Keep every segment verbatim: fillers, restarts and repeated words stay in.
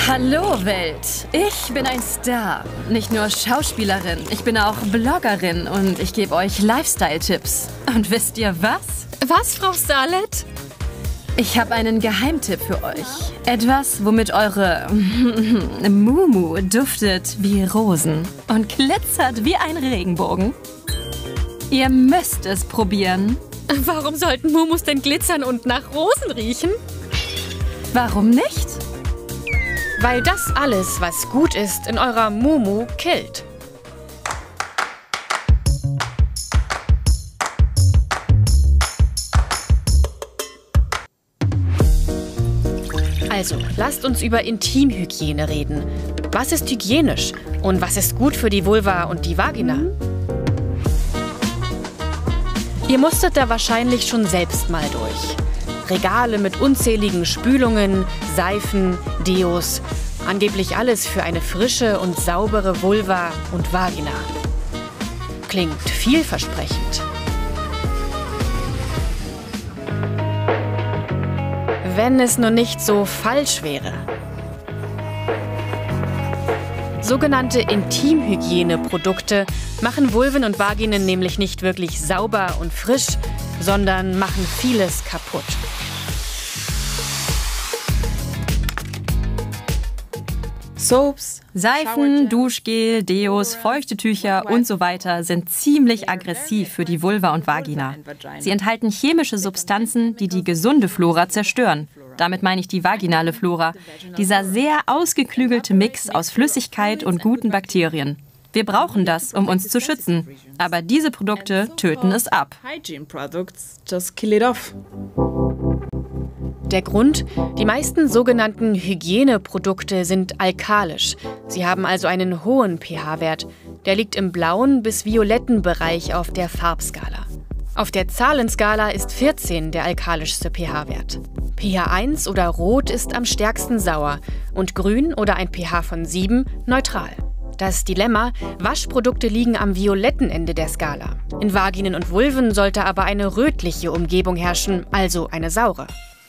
Hallo Welt, ich bin ein Star. Nicht nur Schauspielerin, ich bin auch Bloggerin und ich gebe euch Lifestyle-Tipps. Und wisst ihr was? Was, Frau Starlet? Ich habe einen Geheimtipp für euch. Etwas, womit eure Mumu duftet wie Rosen und glitzert wie ein Regenbogen. Ihr müsst es probieren. Warum sollten Mumus denn glitzern und nach Rosen riechen? Warum nicht? Weil das alles, was gut ist, in eurer Mumu killt. Also, lasst uns über Intimhygiene reden. Was ist hygienisch und was ist gut für die Vulva und die Vagina? Ihr musstet da wahrscheinlich schon selbst mal durch. Regale mit unzähligen Spülungen, Seifen, Deos. Angeblich alles für eine frische und saubere Vulva und Vagina. Klingt vielversprechend. Wenn es nur nicht so falsch wäre. Sogenannte Intimhygieneprodukte machen Vulven und Vaginen nämlich nicht wirklich sauber und frisch, sondern machen vieles kaputt. Soaps, Seifen, Duschgel, Deos, feuchte Tücher und so weiter sind ziemlich aggressiv für die Vulva und Vagina. Sie enthalten chemische Substanzen, die die gesunde Flora zerstören. Damit meine ich die vaginale Flora. Dieser sehr ausgeklügelte Mix aus Flüssigkeit und guten Bakterien. Wir brauchen das, um uns zu schützen. Aber diese Produkte töten es ab. Der Grund? Die meisten sogenannten Hygieneprodukte sind alkalisch. Sie haben also einen hohen pH-Wert. Der liegt im blauen bis violetten Bereich auf der Farbskala. Auf der Zahlenskala ist vierzehn der alkalischste pH-Wert. pH eins oder rot ist am stärksten sauer und grün oder ein pH von sieben neutral. Das Dilemma: Waschprodukte liegen am violetten Ende der Skala. In Vaginen und Vulven sollte aber eine rötliche Umgebung herrschen, also eine saure.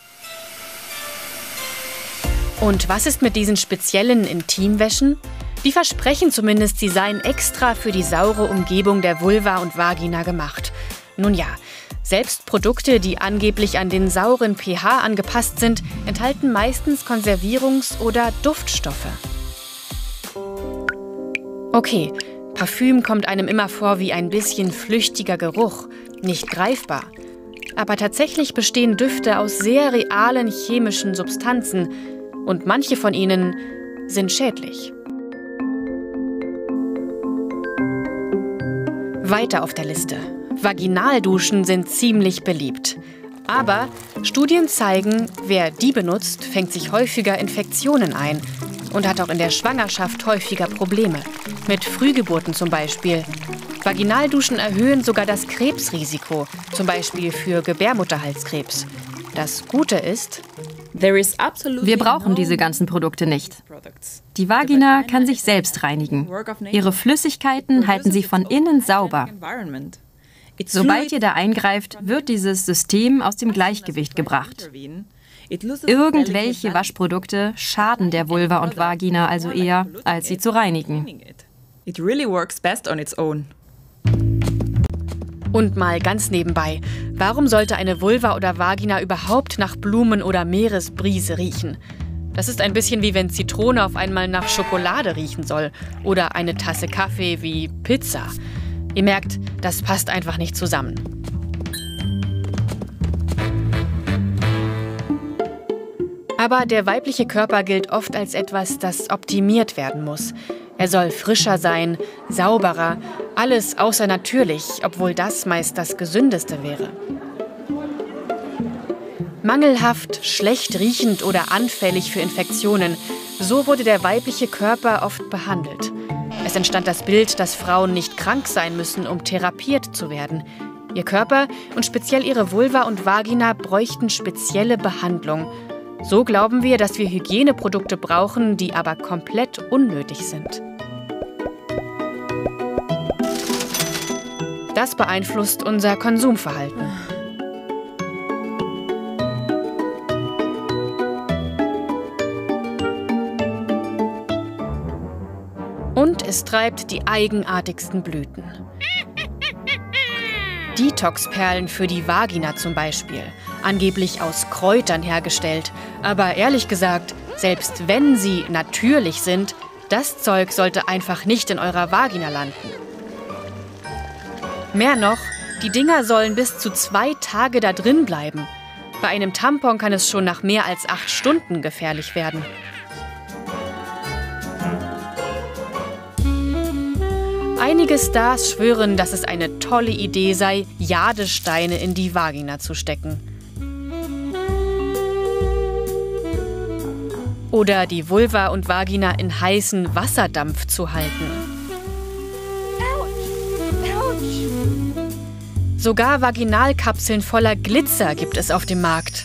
Und was ist mit diesen speziellen Intimwäschen? Die versprechen zumindest, sie seien extra für die saure Umgebung der Vulva und Vagina gemacht. Nun ja, selbst Produkte, die angeblich an den sauren pH angepasst sind, enthalten meistens Konservierungs- oder Duftstoffe. Okay, Parfüm kommt einem immer vor wie ein bisschen flüchtiger Geruch, nicht greifbar. Aber tatsächlich bestehen Düfte aus sehr realen chemischen Substanzen. Und manche von ihnen sind schädlich. Weiter auf der Liste. Vaginalduschen sind ziemlich beliebt. Aber Studien zeigen, wer die benutzt, fängt sich häufiger Infektionen ein und hat auch in der Schwangerschaft häufiger Probleme. Mit Frühgeburten zum Beispiel. Vaginalduschen erhöhen sogar das Krebsrisiko, zum Beispiel für Gebärmutterhalskrebs. Das Gute ist: wir brauchen diese ganzen Produkte nicht. Die Vagina kann sich selbst reinigen. Ihre Flüssigkeiten halten sie von innen sauber. Sobald ihr da eingreift, wird dieses System aus dem Gleichgewicht gebracht. Irgendwelche Waschprodukte schaden der Vulva und Vagina also eher, als sie zu reinigen. Und mal ganz nebenbei, warum sollte eine Vulva oder Vagina überhaupt nach Blumen oder Meeresbrise riechen? Das ist ein bisschen wie wenn Zitrone auf einmal nach Schokolade riechen soll oder eine Tasse Kaffee wie Pizza. Ihr merkt, das passt einfach nicht zusammen. Aber der weibliche Körper gilt oft als etwas, das optimiert werden muss. Er soll frischer sein, sauberer, alles außer natürlich, obwohl das meist das Gesündeste wäre. Mangelhaft, schlecht riechend oder anfällig für Infektionen, so wurde der weibliche Körper oft behandelt. Es entstand das Bild, dass Frauen nicht krank sein müssen, um therapiert zu werden. Ihr Körper und speziell ihre Vulva und Vagina bräuchten spezielle Behandlung. So glauben wir, dass wir Hygieneprodukte brauchen, die aber komplett unnötig sind. Das beeinflusst unser Konsumverhalten. es treibt die eigenartigsten Blüten. Detox-Perlen für die Vagina zum Beispiel, angeblich aus Kräutern hergestellt. Aber ehrlich gesagt, selbst wenn sie natürlich sind, das Zeug sollte einfach nicht in eurer Vagina landen. Mehr noch, die Dinger sollen bis zu zwei Tage da drin bleiben. Bei einem Tampon kann es schon nach mehr als acht Stunden gefährlich werden. Einige Stars schwören, dass es eine tolle Idee sei, Jadesteine in die Vagina zu stecken. Oder die Vulva und Vagina in heißen Wasserdampf zu halten. Sogar Vaginalkapseln voller Glitzer gibt es auf dem Markt.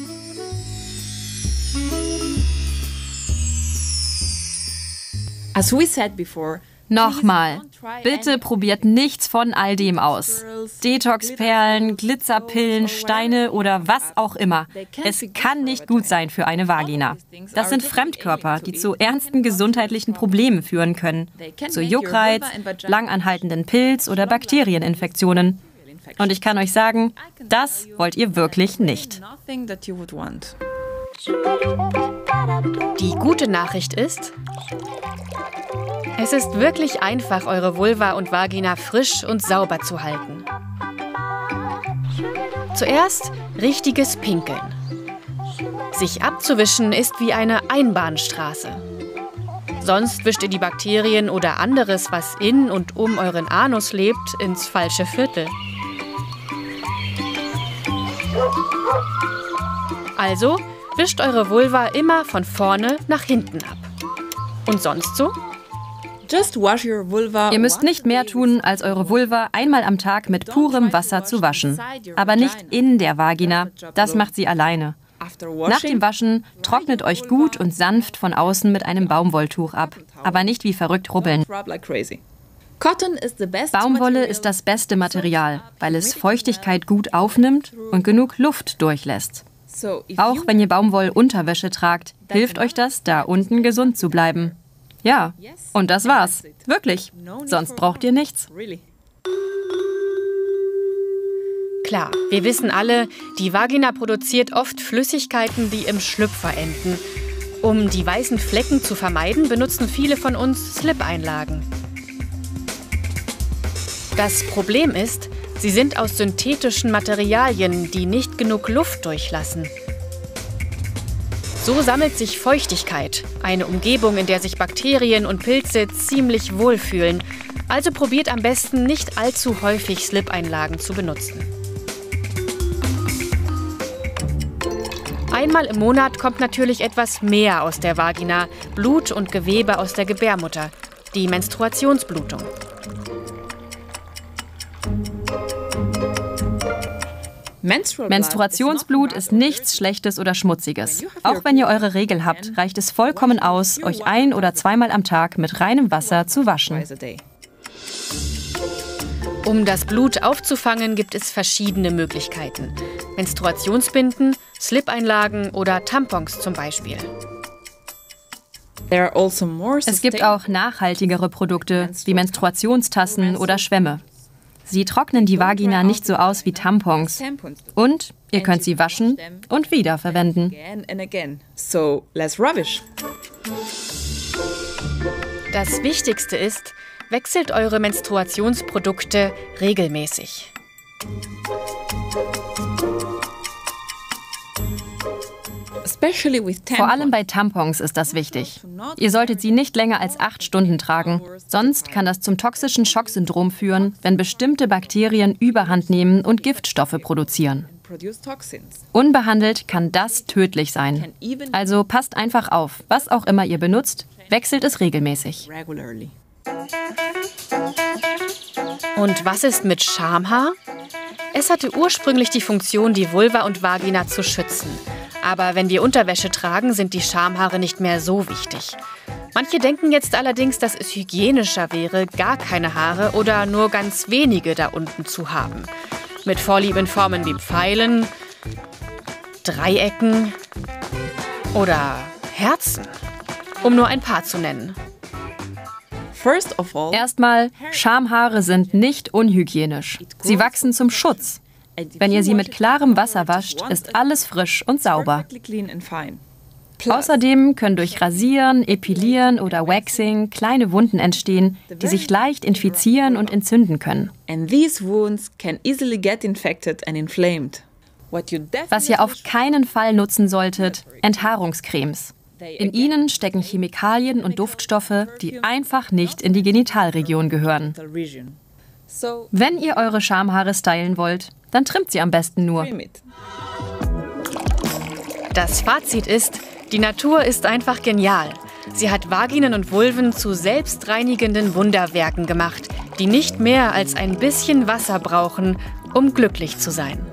As we said before, Nochmal, bitte probiert nichts von all dem aus. Detox-Perlen, Glitzerpillen, Steine oder was auch immer. Es kann nicht gut sein für eine Vagina. Das sind Fremdkörper, die zu ernsten gesundheitlichen Problemen führen können. Zu Juckreiz, langanhaltenden Pilz- oder Bakterieninfektionen. Und ich kann euch sagen, das wollt ihr wirklich nicht. Die gute Nachricht ist, es ist wirklich einfach, eure Vulva und Vagina frisch und sauber zu halten. Zuerst richtiges Pinkeln. Sich abzuwischen ist wie eine Einbahnstraße. Sonst wischt ihr die Bakterien oder anderes, was in und um euren Anus lebt, ins falsche Viertel. Also wischt eure Vulva immer von vorne nach hinten ab. Und sonst so? Ihr müsst nicht mehr tun, als eure Vulva einmal am Tag mit purem Wasser zu waschen. Aber nicht in der Vagina, das macht sie alleine. Nach dem Waschen trocknet euch gut und sanft von außen mit einem Baumwolltuch ab, aber nicht wie verrückt rubbeln. Baumwolle ist das beste Material, weil es Feuchtigkeit gut aufnimmt und genug Luft durchlässt. Auch wenn ihr Baumwollunterwäsche tragt, hilft euch das, da unten gesund zu bleiben. Ja, und das war's. Wirklich. Sonst braucht ihr nichts. Klar, wir wissen alle, die Vagina produziert oft Flüssigkeiten, die im Schlüpfer enden. Um die weißen Flecken zu vermeiden, benutzen viele von uns Slip-Einlagen. Das Problem ist, sie sind aus synthetischen Materialien, die nicht genug Luft durchlassen. So sammelt sich Feuchtigkeit, eine Umgebung, in der sich Bakterien und Pilze ziemlich wohlfühlen. Also probiert am besten nicht allzu häufig Slip-Einlagen zu benutzen. Einmal im Monat kommt natürlich etwas mehr aus der Vagina, Blut und Gewebe aus der Gebärmutter, die Menstruationsblutung. Menstruationsblut ist nichts Schlechtes oder Schmutziges. Auch wenn ihr eure Regel habt, reicht es vollkommen aus, euch ein- oder zweimal am Tag mit reinem Wasser zu waschen. Um das Blut aufzufangen, gibt es verschiedene Möglichkeiten. Menstruationsbinden, Slip-Einlagen oder Tampons zum Beispiel. Es gibt auch nachhaltigere Produkte, wie Menstruationstassen oder Schwämme. Sie trocknen die Vagina nicht so aus wie Tampons. Und ihr könnt sie waschen und wiederverwenden. Das Wichtigste ist, wechselt eure Menstruationsprodukte regelmäßig. Vor allem bei Tampons ist das wichtig. Ihr solltet sie nicht länger als acht Stunden tragen. Sonst kann das zum toxischen Schocksyndrom führen, wenn bestimmte Bakterien Überhand nehmen und Giftstoffe produzieren. Unbehandelt kann das tödlich sein. Also passt einfach auf, was auch immer ihr benutzt, wechselt es regelmäßig. Und was ist mit Schamhaar? Es hatte ursprünglich die Funktion, die Vulva und Vagina zu schützen. Aber wenn wir Unterwäsche tragen, sind die Schamhaare nicht mehr so wichtig. Manche denken jetzt allerdings, dass es hygienischer wäre, gar keine Haare oder nur ganz wenige da unten zu haben. Mit Vorlieben Formen wie Pfeilen, Dreiecken oder Herzen, um nur ein paar zu nennen. Erstmal, Schamhaare sind nicht unhygienisch. Sie wachsen zum Schutz. Wenn ihr sie mit klarem Wasser wascht, ist alles frisch und sauber. Außerdem können durch Rasieren, Epilieren oder Waxing kleine Wunden entstehen, die sich leicht infizieren und entzünden können. Was ihr auf keinen Fall nutzen solltet, Enthaarungscremes. In ihnen stecken Chemikalien und Duftstoffe, die einfach nicht in die Genitalregion gehören. Wenn ihr eure Schamhaare stylen wollt, dann trimmt sie am besten nur. Das Fazit ist, die Natur ist einfach genial. Sie hat Vaginen und Vulven zu selbstreinigenden Wunderwerken gemacht, die nicht mehr als ein bisschen Wasser brauchen, um glücklich zu sein.